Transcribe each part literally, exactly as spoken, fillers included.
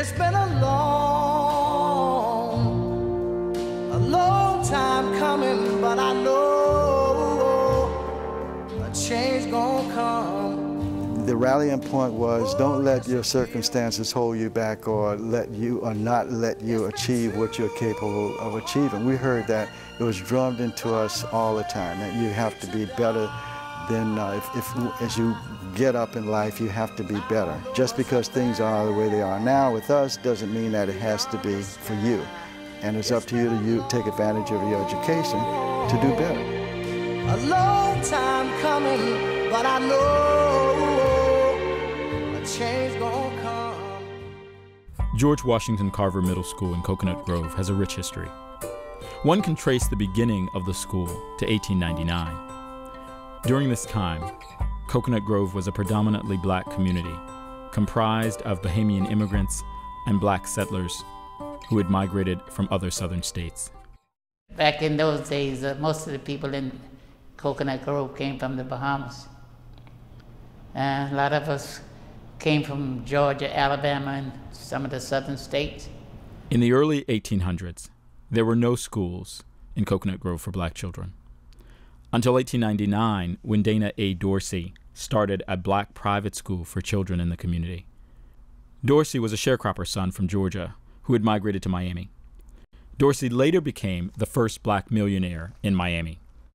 It's been a long, a long time coming, but I know a change gonna come. The rallying point was, don't let your circumstances hold you back or let you or not let you achieve what you're capable of achieving. We heard that. It was drummed into us all the time, that you have to be better than, uh, if, if as you get up in life, you have to be better. Just because things are the way they are now with us doesn't mean that it has to be for you. And it's up to you to you take advantage of your education to do better. A long time coming, but I know a change gonna come. George Washington Carver Middle School in Coconut Grove has a rich history. One can trace the beginning of the school to eighteen ninety-nine. During this time, Coconut Grove was a predominantly black community, comprised of Bahamian immigrants and black settlers who had migrated from other southern states. Back in those days, uh, most of the people in Coconut Grove came from the Bahamas. And a lot of us came from Georgia, Alabama, and some of the southern states. In the early eighteen hundreds, there were no schools in Coconut Grove for black children. Until eighteen ninety-nine, when Dana A. Dorsey started a black private school for children in the community. Dorsey was a sharecropper son from Georgia who had migrated to Miami. Dorsey later became the first black millionaire in Miami.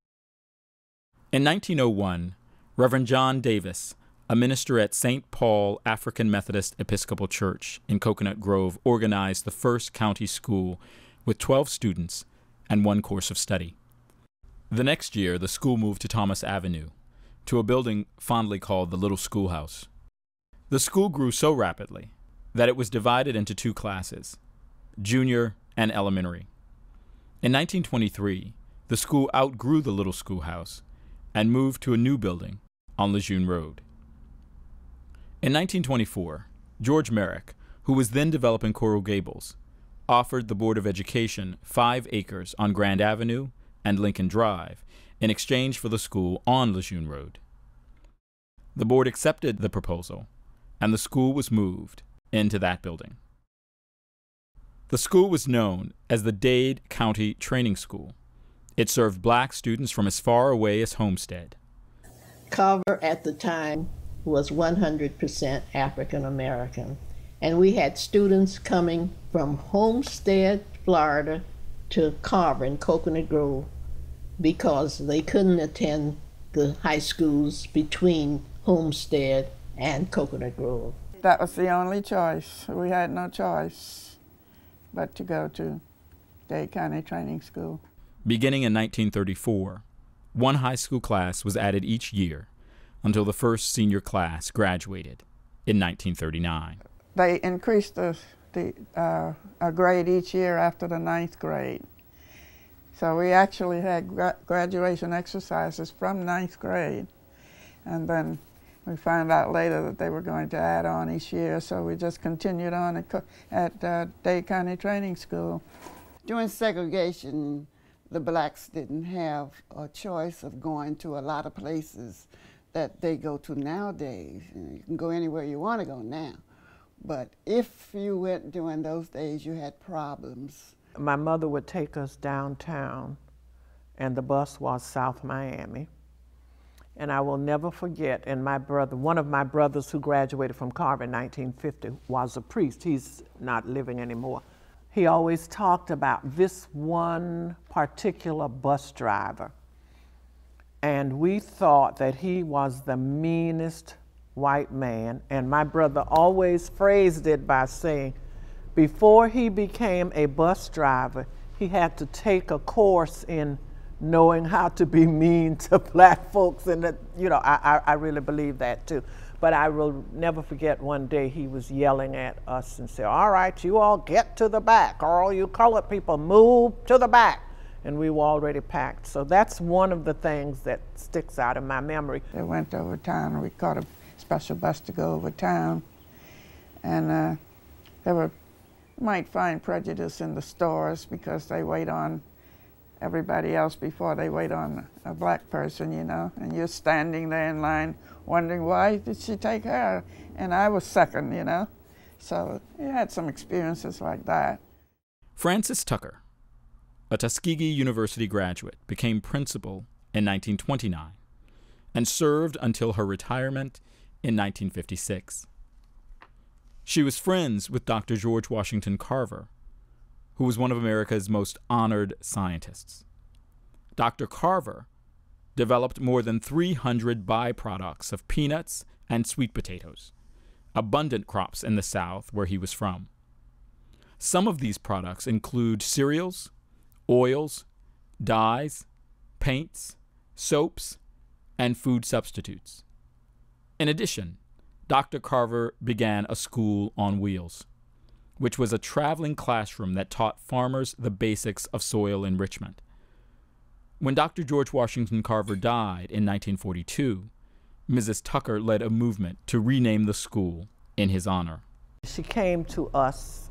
In nineteen oh one, Reverend John Davis, a minister at Saint Paul African Methodist Episcopal Church in Coconut Grove, organized the first county school with twelve students and one course of study. The next year, the school moved to Thomas Avenue, to a building fondly called the Little Schoolhouse. The school grew so rapidly that it was divided into two classes, junior and elementary. In nineteen twenty-three, the school outgrew the Little Schoolhouse and moved to a new building on Lejeune Road. In nineteen twenty-four, George Merrick, who was then developing Coral Gables, offered the Board of Education five acres on Grand Avenue and Lincoln Drive in exchange for the school on Lejeune Road. The board accepted the proposal, and the school was moved into that building. The school was known as the Dade County Training School. It served black students from as far away as Homestead. Carver at the time was one hundred percent African American, and we had students coming from Homestead, Florida, to Carver in Coconut Grove because they couldn't attend the high schools between Homestead and Coconut Grove. That was the only choice. We had no choice but to go to Dade County Training School. Beginning in nineteen thirty-four, one high school class was added each year until the first senior class graduated in nineteen thirty-nine. They increased the, the, uh, a grade each year after the ninth grade. So we actually had gra graduation exercises from ninth grade. And then we found out later that they were going to add on each year, so we just continued on at, at uh, Dade County Training School. During segregation, the blacks didn't have a choice of going to a lot of places that they go to nowadays. You know, you can go anywhere you want to go now. But if you went during those days, you had problems. My mother would take us downtown, and the bus was South Miami. And I will never forget, and my brother, one of my brothers who graduated from Carver in nineteen fifty was a priest. He's not living anymore. He always talked about this one particular bus driver. And we thought that he was the meanest white man. And my brother always phrased it by saying, before he became a bus driver, he had to take a course in knowing how to be mean to black folks. And that, you know, I, I, I really believe that too. But I will never forget one day he was yelling at us and said, all right, you all get to the back, or all you colored people move to the back. And we were already packed. So that's one of the things that sticks out in my memory. They went over town, and we caught a special bus to go over town. And uh, there were, you might find prejudice in the stores because they wait on everybody else before they wait on a black person, you know, and you're standing there in line wondering why did she take her? And I was second, you know, So he had some experiences like that. Frances Tucker, a Tuskegee University graduate, became principal in nineteen twenty-nine and served until her retirement in nineteen fifty-six. She was friends with Doctor George Washington Carver, who was one of America's most honored scientists. Doctor Carver developed more than three hundred byproducts of peanuts and sweet potatoes, abundant crops in the South where he was from. Some of these products include cereals, oils, dyes, paints, soaps, and food substitutes. In addition, Doctor Carver began a school on wheels, which was a traveling classroom that taught farmers the basics of soil enrichment. When Doctor George Washington Carver died in nineteen forty-two, Missus Tucker led a movement to rename the school in his honor. She came to us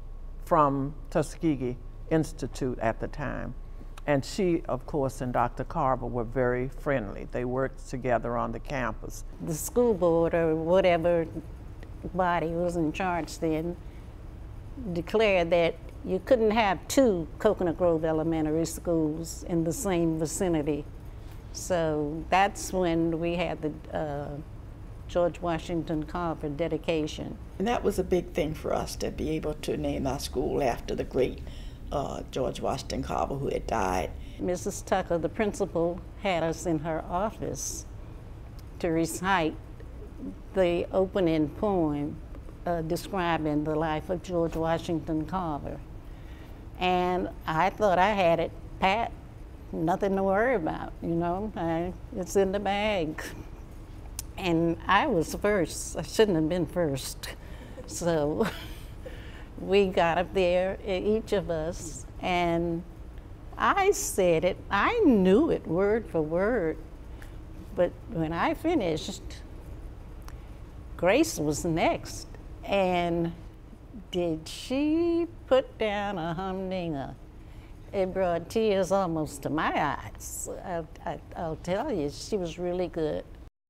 from Tuskegee Institute at the time, and she, of course, and Doctor Carver were very friendly. They worked together on the campus. The school board or whatever body was in charge then declared that you couldn't have two Coconut Grove elementary schools in the same vicinity. So that's when we had the uh, George Washington Carver dedication. And that was a big thing for us to be able to name our school after the great uh, George Washington Carver, who had died. Missus Tucker, the principal, had us in her office to recite the opening poem uh, describing the life of George Washington Carver. And I thought I had it pat, nothing to worry about, you know, I, it's in the bag. And I was first, I shouldn't have been first. So we got up there, each of us, and I said it, I knew it word for word, but when I finished, Grace was next. And did she put down a humdinger? It brought tears almost to my eyes. I, I, I'll tell you, she was really good.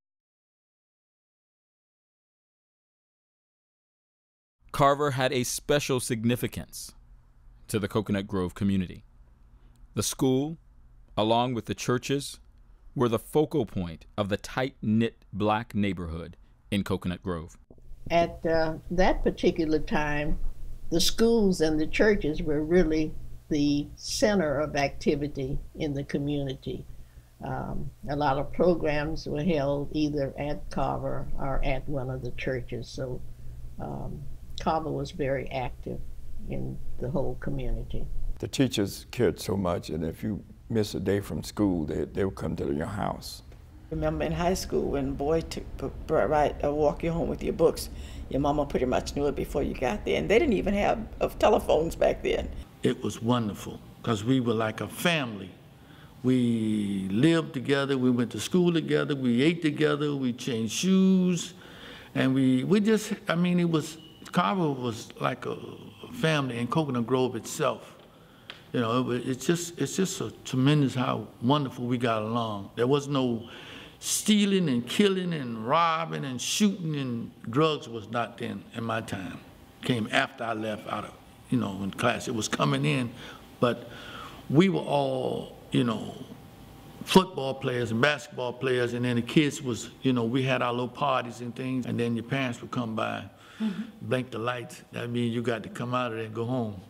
Carver had a special significance to the Coconut Grove community. The school, along with the churches, were the focal point of the tight-knit black neighborhood in Coconut Grove. At uh, that particular time, the schools and the churches were really the center of activity in the community. Um, a lot of programs were held either at Carver or at one of the churches. So um, Carver was very active in the whole community. The teachers cared so much, and if you miss a day from school, they, they would come to your house. Remember in high school when a boy took, right, uh, walk you home with your books, your mama pretty much knew it before you got there, and they didn't even have uh, telephones back then. It was wonderful because we were like a family. We lived together, we went to school together, we ate together, we changed shoes, and we, we just, I mean, it was, Carver was like a family in Coconut Grove itself. You know, it, it's just, it's just so tremendous how wonderful we got along. There was no stealing and killing and robbing and shooting, and drugs was not then in my time. Came after I left out of, you know, in class. It was coming in, but we were all, you know, football players and basketball players, and then the kids was, you know, we had our little parties and things, and then your parents would come by, mm-hmm. blink the lights. That means you got to come out of there and go home.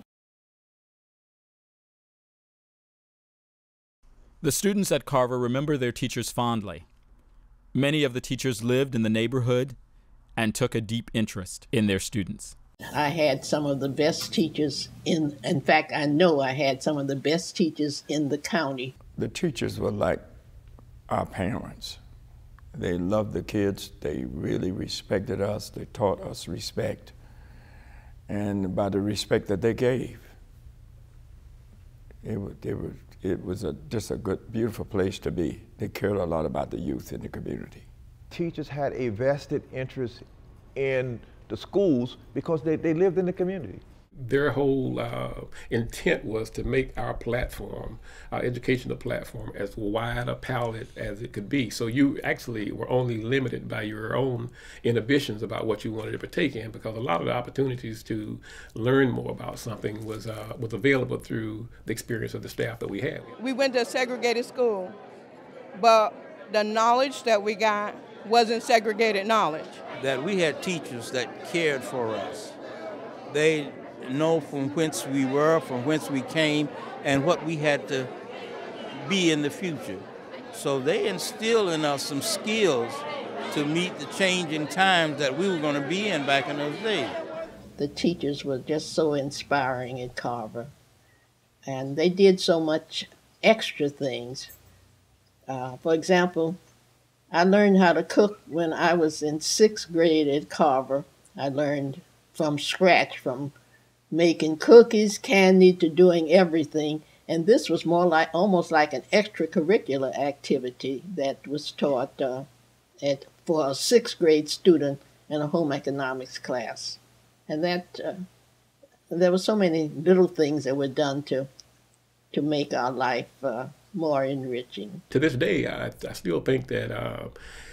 The students at Carver remember their teachers fondly. Many of the teachers lived in the neighborhood and took a deep interest in their students. I had some of the best teachers in, in fact, I know I had some of the best teachers in the county. The teachers were like our parents. They loved the kids, they really respected us, they taught us respect. And by the respect that they gave, it, they were, it was a, just a good, beautiful place to be. They cared a lot about the youth in the community. Teachers had a vested interest in the schools because they, they lived in the community. Their whole uh, intent was to make our platform, our educational platform, as wide a palette as it could be. So you actually were only limited by your own inhibitions about what you wanted to partake in, because a lot of the opportunities to learn more about something was, uh, was available through the experience of the staff that we had. We went to a segregated school, but the knowledge that we got wasn't segregated knowledge. That we had teachers that cared for us. They know from whence we were, from whence we came, and what we had to be in the future. So they instilled in us some skills to meet the changing times that we were going to be in back in those days. The teachers were just so inspiring at Carver, and they did so much extra things. Uh, for example, I learned how to cook when I was in sixth grade at Carver. I learned from scratch, from making cookies, candy, to doing everything. And this was more like, almost like an extracurricular activity that was taught uh, at, for a sixth grade student in a home economics class. And that, uh, there were so many little things that were done to, to make our life uh, more enriching. To this day, I, I still think that uh,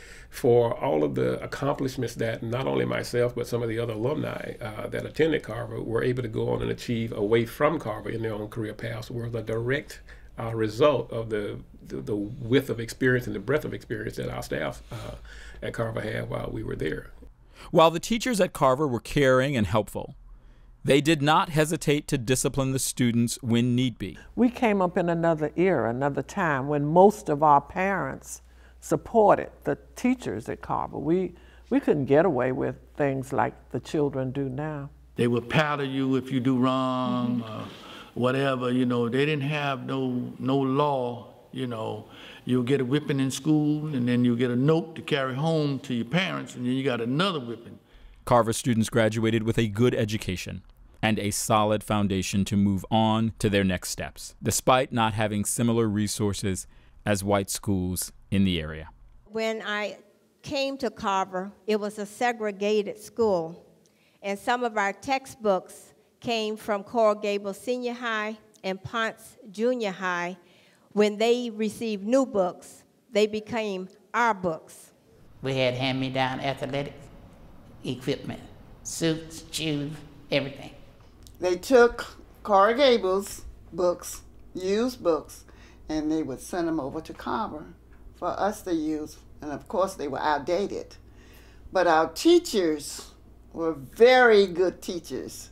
for all of the accomplishments that not only myself but some of the other alumni uh, that attended Carver were able to go on and achieve away from Carver in their own career paths were the direct uh, result of the, the the width of experience and the breadth of experience that our staff uh, at Carver had while we were there. While the teachers at Carver were caring and helpful, they did not hesitate to discipline the students when need be. We came up in another era, another time when most of our parents supported the teachers at Carver. We, we couldn't get away with things like the children do now. They would paddle you if you do wrong, mm-hmm. uh, whatever, you know. They didn't have no, no law, you know. You'll get a whipping in school, and then you'll get a note to carry home to your parents, and then you got another whipping. Carver students graduated with a good education and a solid foundation to move on to their next steps, despite not having similar resources as white schools in the area. When I came to Carver, it was a segregated school, and some of our textbooks came from Coral Gables Senior High and Ponce Junior High. When they received new books, they became our books. We had hand-me-down athletic equipment, suits, shoes, everything. They took Coral Gables books, used books, and they would send them over to Carver for us to use. And of course, they were outdated. But our teachers were very good teachers.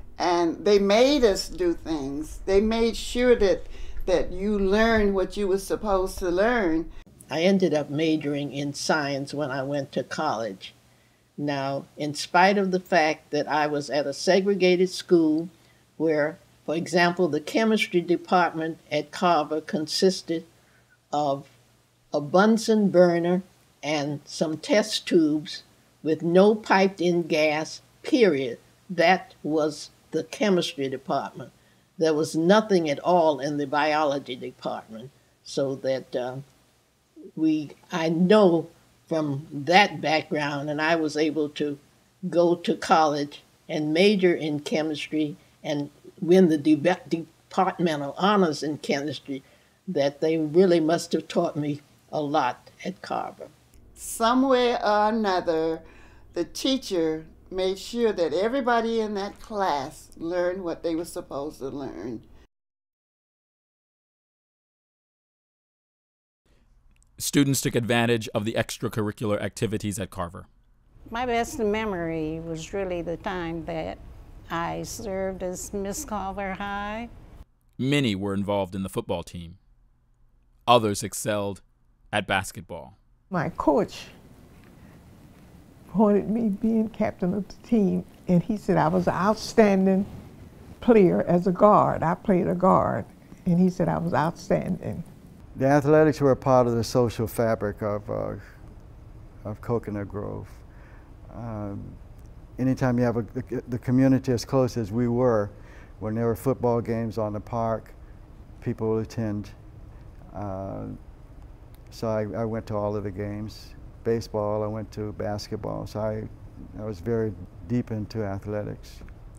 And they made us do things. They made sure that, that you learned what you were supposed to learn. I ended up majoring in science when I went to college. Now, in spite of the fact that I was at a segregated school where, for example, the chemistry department at Carver consisted of a Bunsen burner and some test tubes with no piped-in gas, period. That was the chemistry department. There was nothing at all in the biology department, so that uh, we, I know from that background, and I was able to go to college and major in chemistry and win the de departmental honors in chemistry, that they really must have taught me a lot at Carver. Some way or another, the teacher made sure that everybody in that class learned what they were supposed to learn. Students took advantage of the extracurricular activities at Carver. My best memory was really the time that I served as Miss Carver High. Many were involved in the football team. Others excelled at basketball. My coach wanted me being captain of the team, and he said I was an outstanding player as a guard. I played a guard, and he said I was outstanding. The athletics were a part of the social fabric of, uh, of Coconut Grove. Um, anytime you have a, the, the community as close as we were, when there were football games on the park, people would attend. Uh, so I, I went to all of the games. Baseball, I went to basketball, so I, I was very deep into athletics.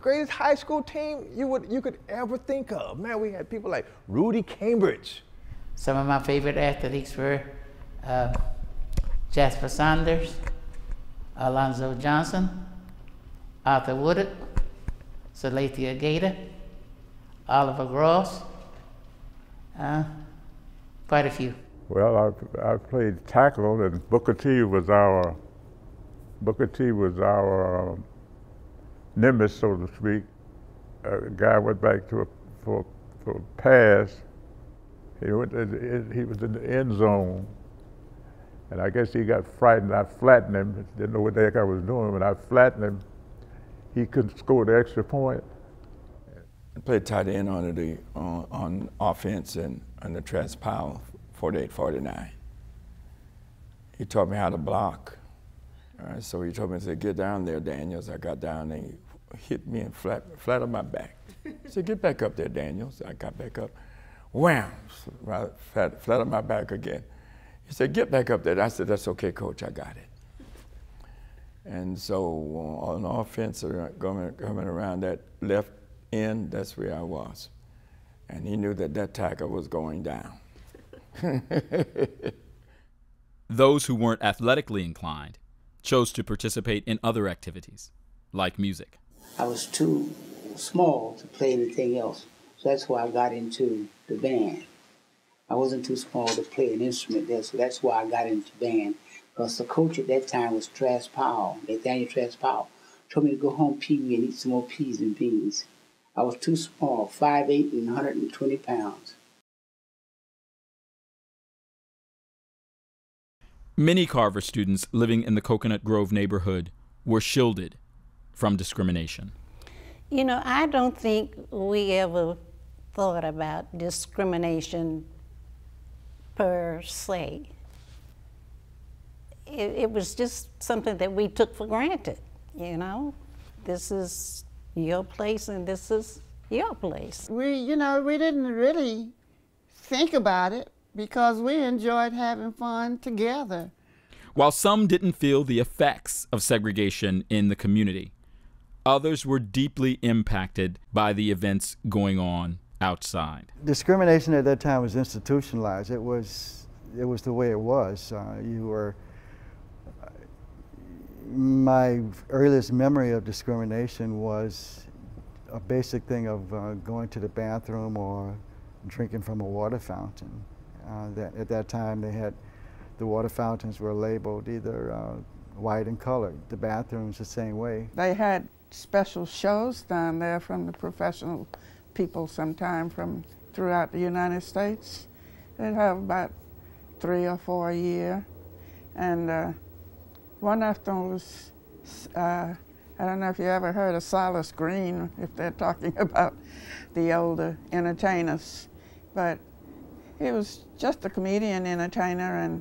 greatest high school team you would you could ever think of. Man, we had people like Rudy Cambridge. Some of my favorite athletes were uh, Jasper Saunders, Alonzo Johnson, Arthur Woodard, Salathia Gator, Oliver Gross, uh, quite a few. Well, I, I played tackle, and Booker T was our Booker T was our um, nimbus, so to speak. A guy went back to a, for for a pass. He went. He was in the end zone, and I guess he got frightened. I flattened him. Didn't know what the heck I was doing. When I flattened him, he couldn't score the extra point. I played tight end on the on, on offense and on the Travis Powell forty-eight forty-nine. He taught me how to block. All right, so he told me, he said, "Get down there, Daniels." I got down and he hit me and flat flat on my back. He said, "Get back up there, Daniels." I got back up. Wham! Right, flat, flat on my back again. He said, "Get back up there." I said, "That's okay, Coach, I got it." And so uh, on offense, uh, going, coming around that left end, that's where I was. And he knew that that tackle was going down. Those who weren't athletically inclined chose to participate in other activities, like music. I was too small to play anything else, so that's why I got into the band. I wasn't too small to play an instrument there, so that's why I got into band. Because the coach at that time was Travis Powell, Nathaniel Travis Powell, told me to go home, Pee Wee, and eat some more peas and beans. I was too small, five eight and one hundred twenty pounds. Many Carver students living in the Coconut Grove neighborhood were shielded from discrimination. You know, I don't think we ever thought about discrimination per se. It, it was just something that we took for granted, you know? This is your place and this is your place. We, you know, we didn't really think about it because we enjoyed having fun together. While some didn't feel the effects of segregation in the community, others were deeply impacted by the events going on outside. Discrimination at that time was institutionalized. It was, it was the way it was. Uh, you were, my earliest memory of discrimination was a basic thing of uh, going to the bathroom or drinking from a water fountain. Uh, that at that time they had, the water fountains were labeled either uh, white and colored. The bathrooms the same way. They had special shows down there from the professional people sometime from throughout the United States. They'd have about three or four a year. And uh, one of them was, uh, I don't know if you ever heard of Silas Green, if they're talking about the older entertainers, but he was just a comedian entertainer, and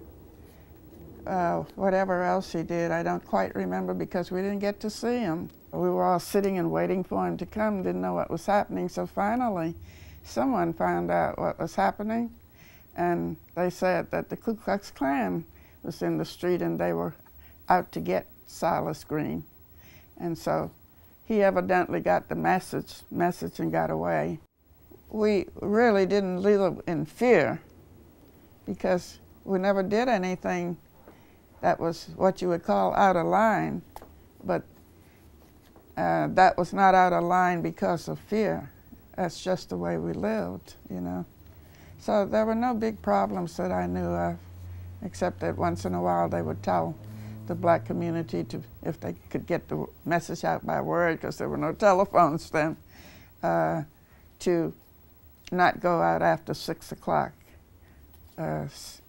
uh, whatever else he did, I don't quite remember because we didn't get to see him. We were all sitting and waiting for him to come, didn't know what was happening, so finally someone found out what was happening, and they said that the Ku Klux Klan was in the street and they were out to get Silas Green. And so he evidently got the message, message and got away. We really didn't live in fear because we never did anything that was what you would call out of line, but uh, that was not out of line because of fear. That's just the way we lived, you know. So there were no big problems that I knew of, except that once in a while they would tell the black community to, if they could get the message out by word, because there were no telephones then, uh, to not go out after six o'clock. Uh,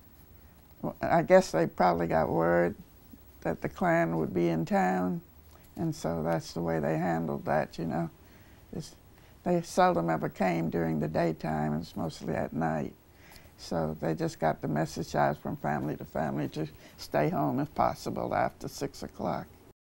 I guess they probably got word that the Klan would be in town, and so that's the way they handled that, you know. It's, they seldom ever came during the daytime, it's mostly at night. So they just got the message out from family to family to stay home if possible after six o'clock.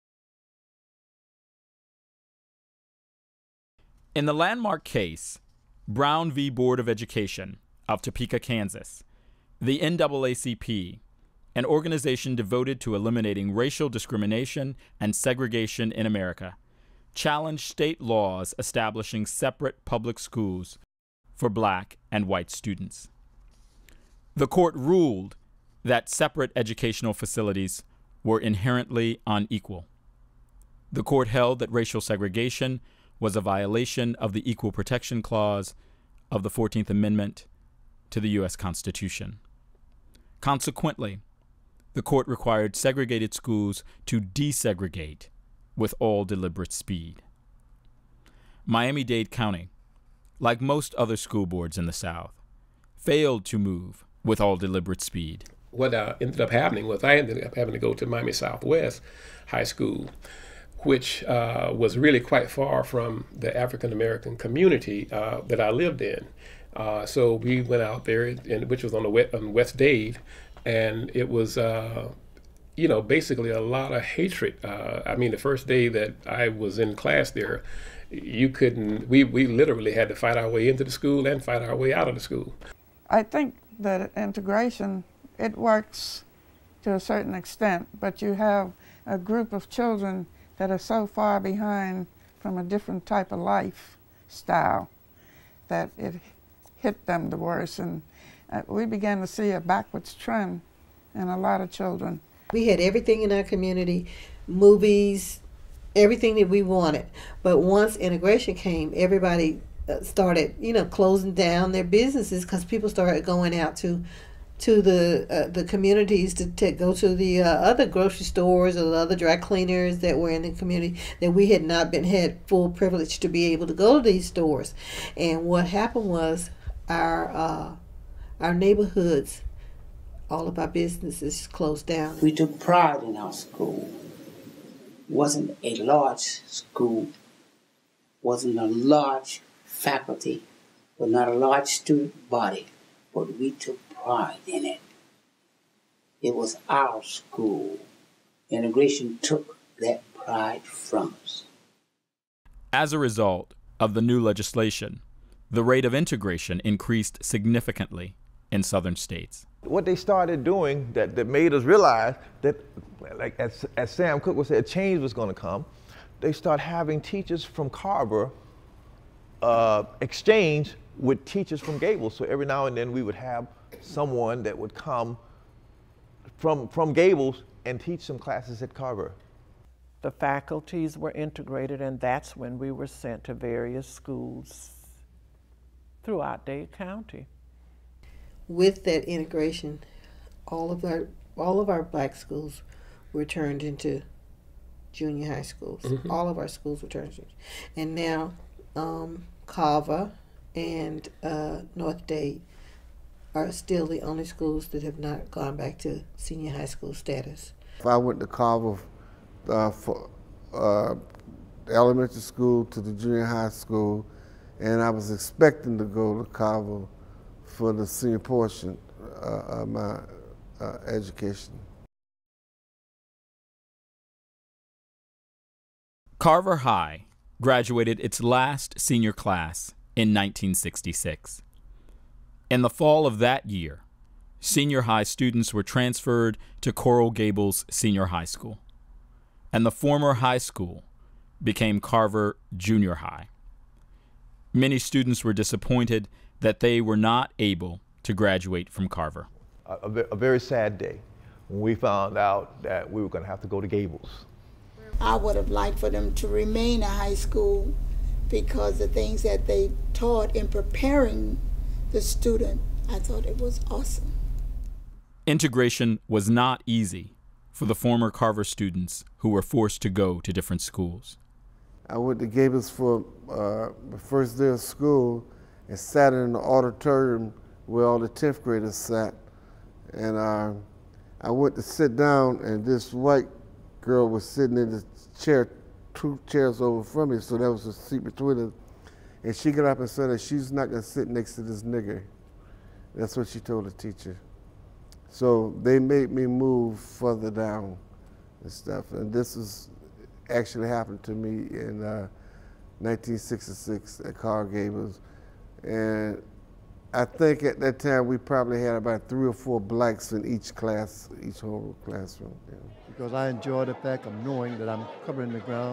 In the landmark case, Brown v. Board of Education of Topeka, Kansas, the N double A C P, an organization devoted to eliminating racial discrimination and segregation in America, challenged state laws establishing separate public schools for black and white students. The court ruled that separate educational facilities were inherently unequal. The court held that racial segregation was a violation of the Equal Protection Clause of the fourteenth Amendment to the U S Constitution. Consequently, the court required segregated schools to desegregate with all deliberate speed. Miami-Dade County, like most other school boards in the South, failed to move with all deliberate speed. What uh, ended up happening was I ended up having to go to Miami Southwest High School, which uh, was really quite far from the African American community uh, that I lived in. Uh, so we went out there, and, which was on the west, on West Dade, and it was, uh, you know, basically a lot of hatred. Uh, I mean, the first day that I was in class there, you couldn't, we, we literally had to fight our way into the school and fight our way out of the school. I think that integration, it works to a certain extent, but you have a group of children that are so far behind from a different type of lifestyle that it hit them the worst. And uh, we began to see a backwards trend in a lot of children. We had everything in our community, movies, everything that we wanted. But once integration came, everybody uh, started, you know, closing down their businesses because people started going out to to the uh, the communities to, to go to the uh, other grocery stores or the other dry cleaners that were in the community, that we had not been had full privilege to be able to go to these stores. And what happened was our uh, our neighborhoods, all of our businesses closed down. We took pride in our school. Wasn't a large school, wasn't a large faculty, but not a large student body, but we took pride in it. It was our school. Integration took that pride from us. As a result of the new legislation, the rate of integration increased significantly in southern states. What they started doing that, that made us realize that, like as, as Sam Cooke was saying, change was going to come. They start having teachers from Carver uh, exchange with teachers from Gables. So every now and then we would have someone that would come from, from Gables and teach some classes at Carver. The faculties were integrated, and that's when we were sent to various schools throughout Dade County. With that integration, all of our all of our black schools were turned into junior high schools. Mm-hmm. All of our schools were turned into, and now um, Carver and uh, North Dade are still the only schools that have not gone back to senior high school status. If I went to Carver uh, for uh, elementary school to the junior high school, and I was expecting to go to Carver for the senior portion uh, of my uh, education. Carver High graduated its last senior class in nineteen sixty-six. In the fall of that year, senior high students were transferred to Coral Gables Senior High School, and the former high school became Carver Junior High. Many students were disappointed that they were not able to graduate from Carver. A, a, a very sad day when we found out that we were going to have to go to Gables. I would have liked for them to remain in high school because the things that they taught in preparing the student, I thought it was awesome. Integration was not easy for the former Carver students who were forced to go to different schools. I went to Gables for uh, the first day of school and sat in the auditorium where all the tenth graders sat. And uh, I went to sit down, and this white girl was sitting in the chair, two chairs over from me, so there was a seat between us. And she got up and said that she's not gonna sit next to this nigger. That's what she told the teacher. So they made me move further down and stuff. And this was actually happened to me in uh, nineteen sixty-six at Carver Gables. And I think at that time we probably had about three or four blacks in each class, each whole classroom. Yeah. Because I enjoy the fact of knowing that I'm covering the ground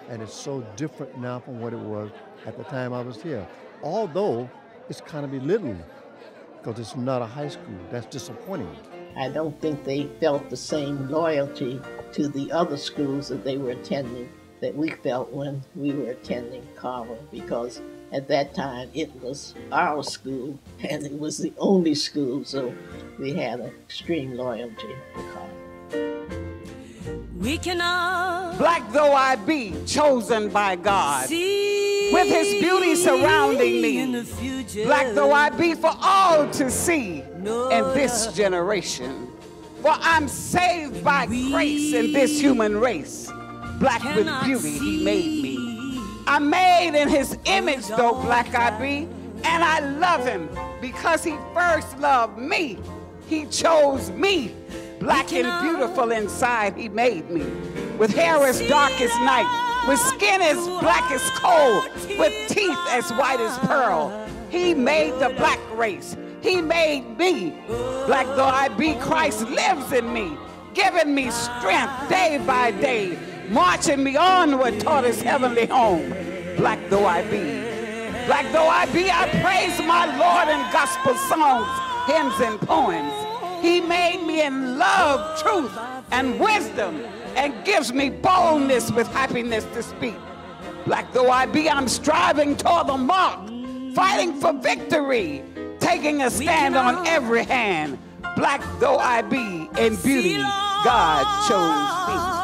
and it's so different now from what it was at the time I was here. Although it's kind of belittling because it's not a high school. That's disappointing. I don't think they felt the same loyalty to the other schools that they were attending that we felt when we were attending Carver, because at that time it was our school and it was the only school, so we had an extreme loyalty to Carver. We cannot, black though I be, chosen by God, see with his beauty surrounding me, in the future. Black though I be, for all to see no, in this generation. For I'm saved by we grace in this human race. Black with beauty he made me. I'm made in his image though black I be, and I love him because he first loved me. He chose me. Black and beautiful inside he made me. With hair as dark as night, with skin as black as coal, with teeth as white as pearl. He made the black race. He made me. Black though I be, Christ lives in me, giving me strength day by day, marching me onward toward his heavenly home. Black though I be. Black though I be, I praise my Lord in gospel songs, hymns, and poems. He made me in love, truth, and wisdom, and gives me boldness with happiness to speak. Black though I be, I'm striving toward the mark, fighting for victory, taking a stand on every hand. Black though I be, in beauty, God chose me.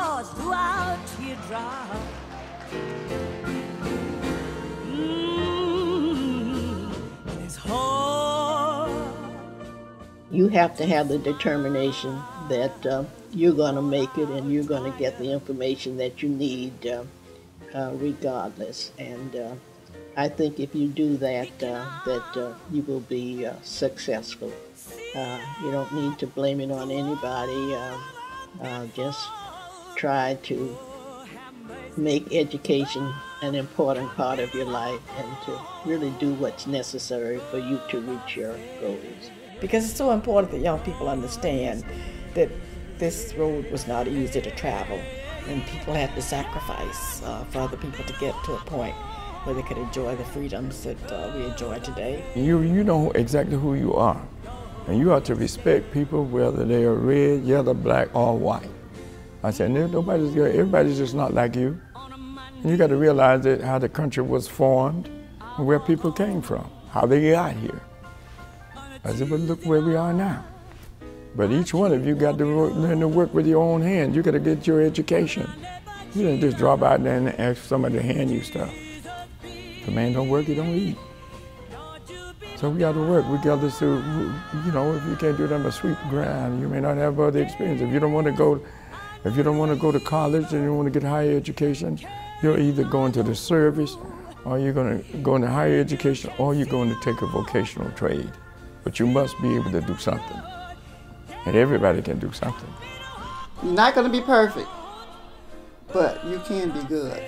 You have to have the determination that uh, you're going to make it and you're going to get the information that you need uh, uh, regardless. And uh, I think if you do that, uh, that uh, you will be uh, successful. Uh, you don't need to blame it on anybody. Uh, uh, just try to make education an important part of your life and to really do what's necessary for you to reach your goals. Because it's so important that young people understand that this road was not easy to travel, and people had to sacrifice uh, for other people to get to a point where they could enjoy the freedoms that uh, we enjoy today. You, you know exactly who you are, and you ought to respect people whether they are red, yellow, black, or white. I said, nobody's good. Everybody's just not like you. And you got to realize that how the country was formed and where people came from, how they got here. I said, but look where we are now. But each one of you got to work, learn to work with your own hands. You got to get your education. You didn't just drop out there and ask somebody to hand you stuff. If a man don't work, he don't eat. So we got to work. We got to, you know, if you can't do that, but sweep ground. You may not have other experience. If you don't want to go, if you don't want to go to college and you want to get higher education, you're either going to the service, or you're going to go into higher education, or you're going to take a vocational trade. But you must be able to do something. And everybody can do something. You're not going to be perfect, but you can be good.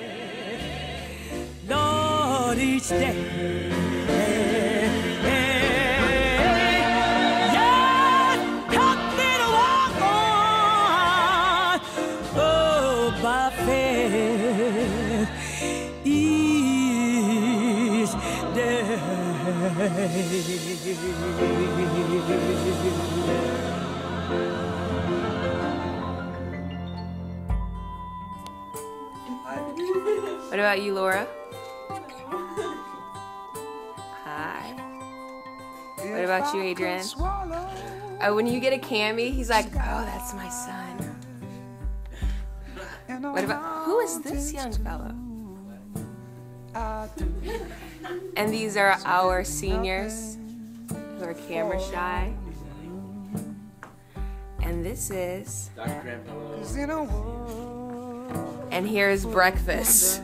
Lord, each day. Yeah, help me to walk on, oh, by faith each day. What about you, Laura? Hi. What about you, Adrian? Oh, when you get a Cammy, he's like, oh, that's my son. What about, who is this young fellow? And these are our seniors who are camera shy. And this is... And here's breakfast.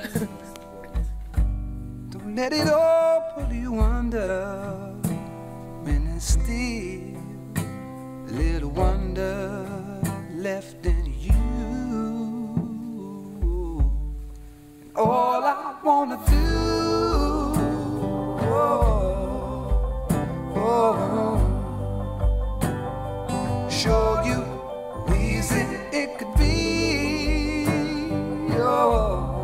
Don't let it all pull you under when there's still a little wonder left in you. And all I wanna do, oh, oh, show you easy it could be, oh.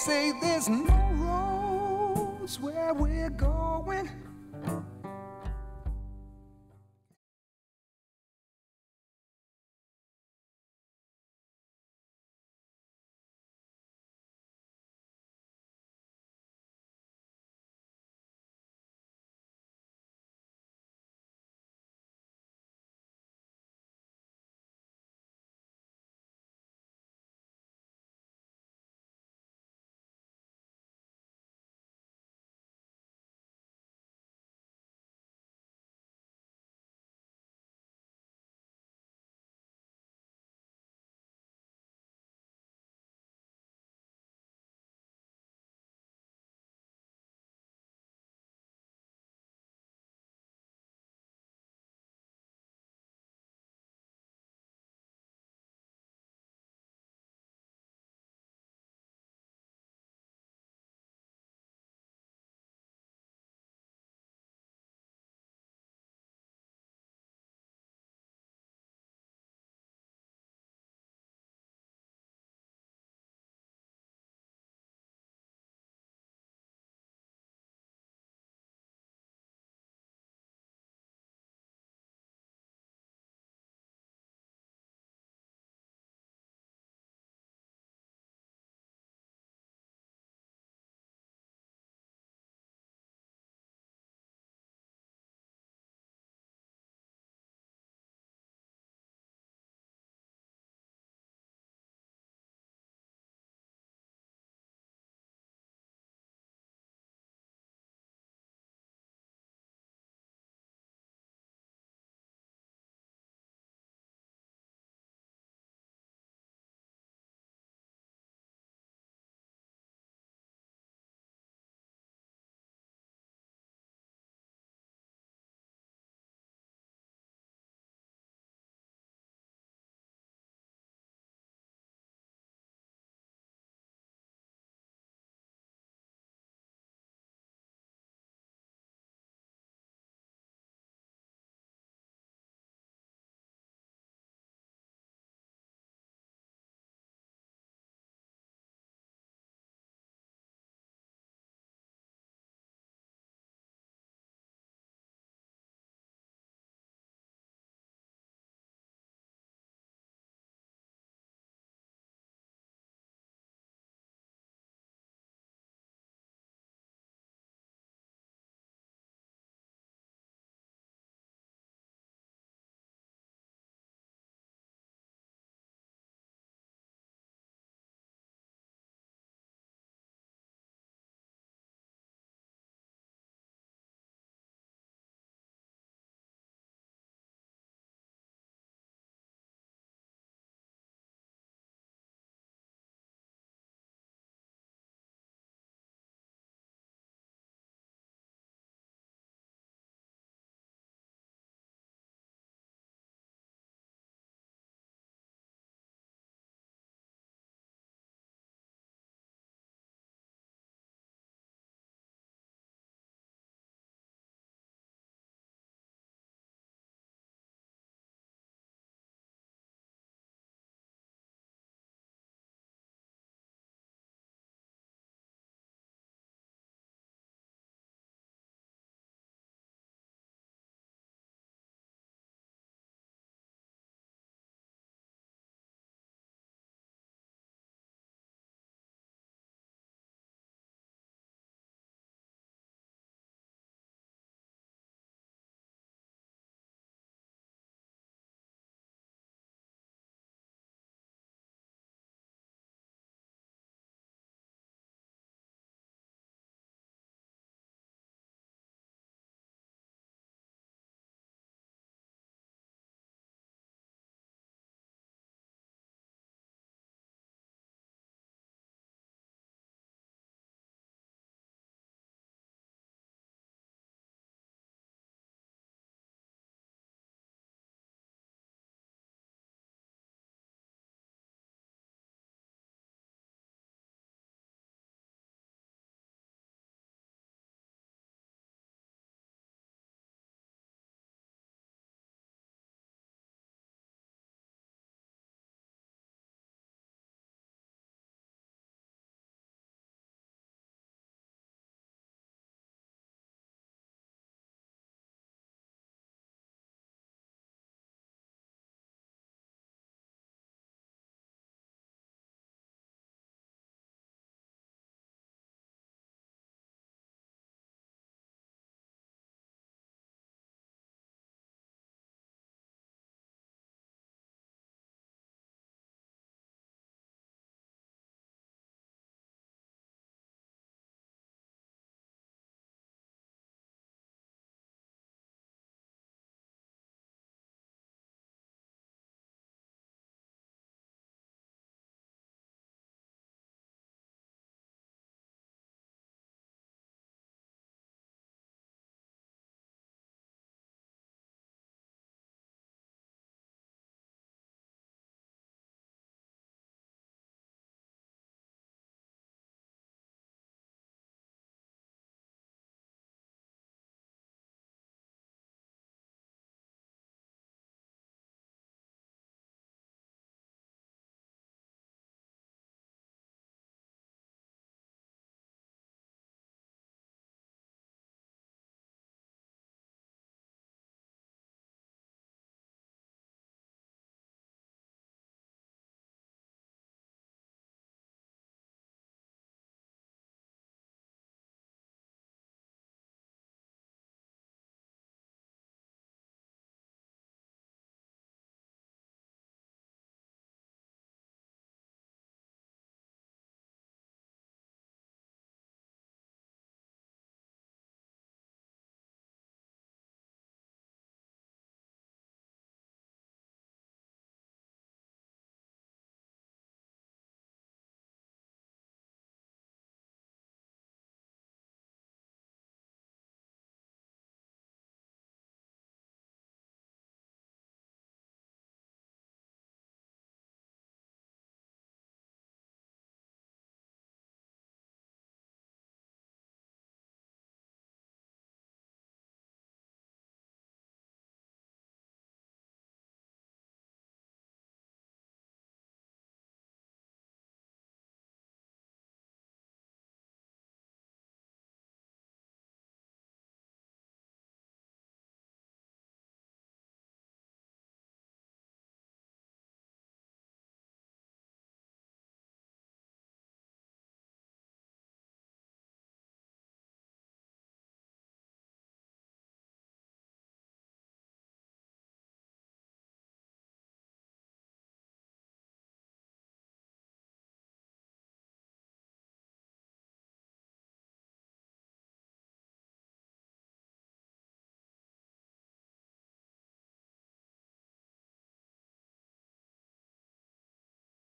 say there's no